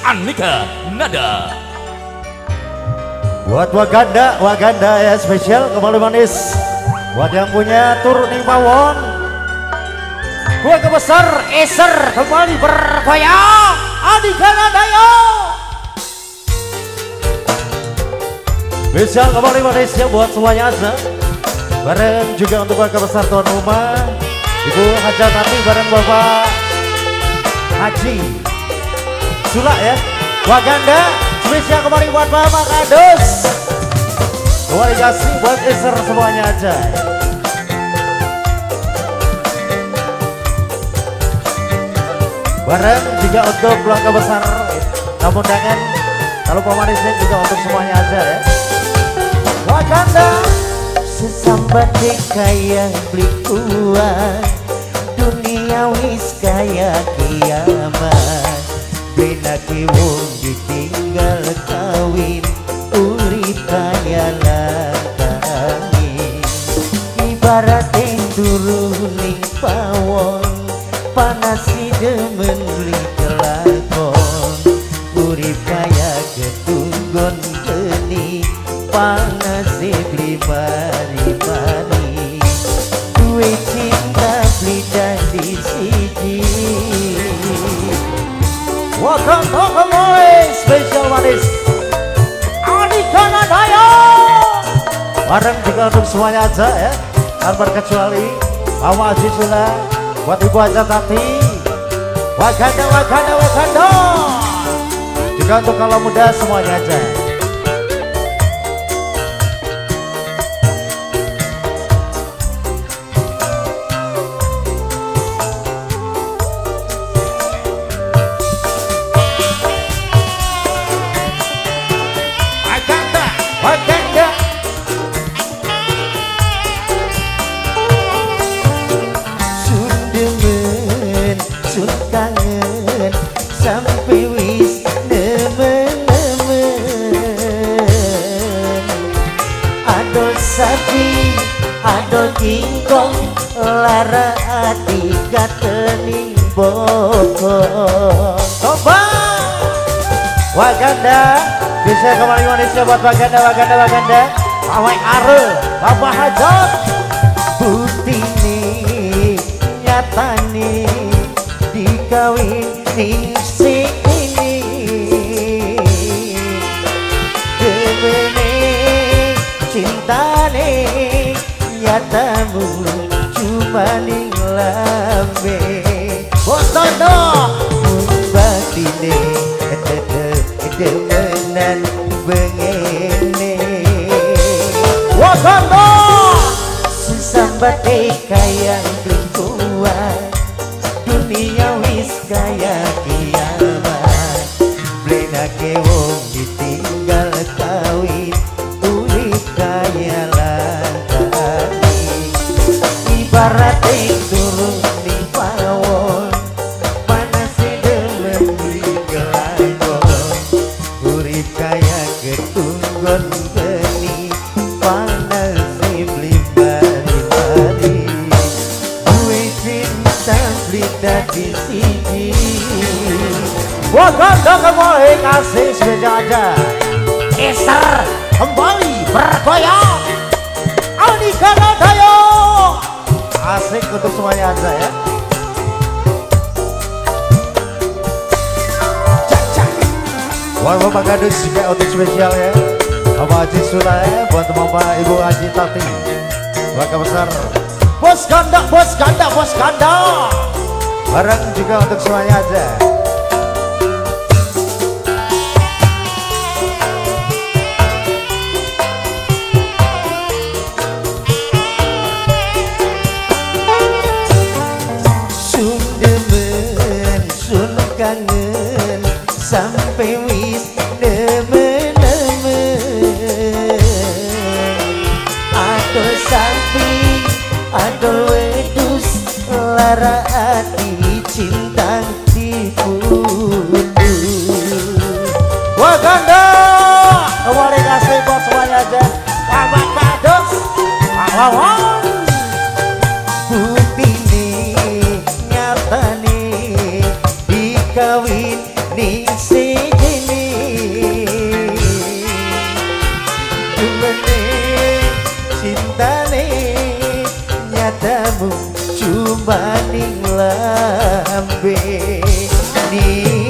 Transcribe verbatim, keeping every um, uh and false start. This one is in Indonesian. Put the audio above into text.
Andika Nada. Buat Waganda, Waganda ya spesial kembali manis. Buat yang punya tur ning pawon. Keluarga besar Eser kembali bergoyang. Andika Nada yo. Spesial kembali manis ya buat semuanya aja. Bareng juga untuk keluarga besar tuan rumah Ibu Hajatati bareng Bapak Haji Sulak ya. Waganda spesial kembali buat Mama Kadus. Kembali kasih buat Eser semuanya aja. Bareng juga untuk keluarga besar tamu undangan. Kalau pemanisnya juga untuk semuanya aja ya. Waganda sesambat kaya beli kuat, dunia wis kaya kiamat. Bena wong ditinggal kawin, urip kaya langkani. Ibarat yang turun ning pawon, panas si demen beli kelakon. Urip kaya ketunggon geni, panas si beli mari-mari. Duwe cinta beli dari siji. Welcome to Kemoy spesial manis Andika Nada yo. Bareng juga untuk semuanya aja ya, tanpa kecuali Mama Haji Sula, buat Ibu Hajatati, Waganda, Waganda, Waganda. Juga untuk kalau muda semuanya aja. Sampai wis nemen-nemen, adol sapi, adol kingkong, lara ati katening bokong. Coba Waganda bisa kembali manisnya buat Waganda, Waganda, Waganda. Awai are, Bapak Hajat. Bukti nih, nyata nih, dikawin ning si ini. Demene cintane nyatamu cuma ning lambe. Bos Tondo batine demenan bengene. Bos Tondo sesambat kaya kuat, dunia wis kaya kiamat. Blenake wong ditinggal kawin, urip kaya langkani. Ibarat yang turun ning pawon, panas demen beli kelakon. Urip kaya ketunggon geni, panas beli mari-mari. Duwe cinta beli dari siji. Waganda kembali kasih spesial aja. Eser kembali bergoyang. Andika Nada yo. Asik untuk semuanya aja ya. Cak-cak. Buat Bapak Gadus juga untuk spesial ya. Bapak Haji Sula ya, buat Bapak Ibu Haji Tati, keluarga besar Bos Ganda, Bos Ganda, Bos Ganda. Bareng juga untuk semuanya aja. Sun demen, sun kangen, sampai wis nemen-nemen. Adol sapi, adol wedus, lara hati cinta dibunuh. Waganda kembali kasih buat semuanya aja. Bapak Kadus, pahlawan. Bukti nih, nyata nih, dikawin nih si namu cuma ning lambe ning